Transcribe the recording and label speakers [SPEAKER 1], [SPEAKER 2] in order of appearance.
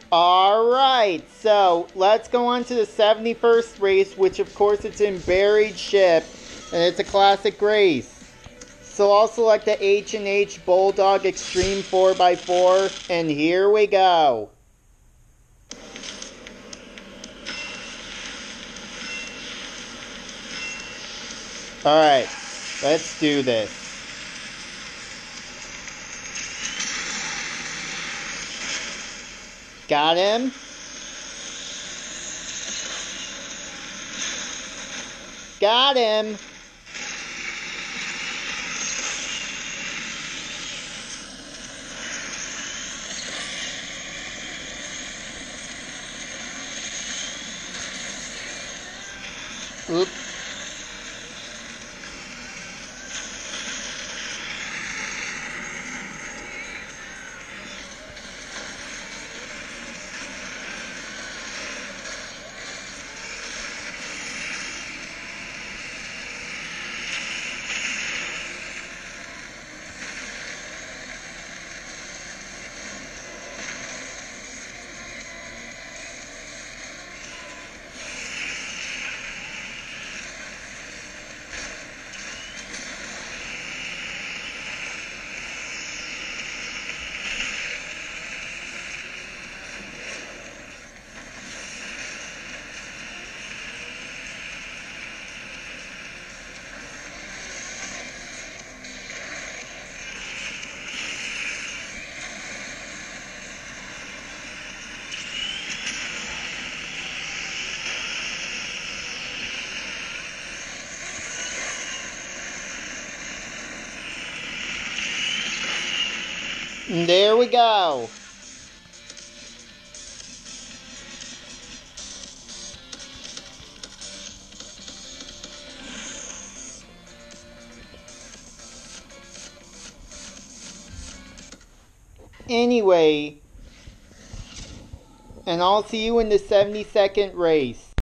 [SPEAKER 1] Alright, so let's go on to the 71st race, which of course it's in Buried Ship, and it's a classic race. So I'll select the H&H Bulldog Extreme 4x4, and here we go. Alright, let's do this. Got him. Got him. Oop. And there we go. Anyway, and I'll see you in the 72nd race.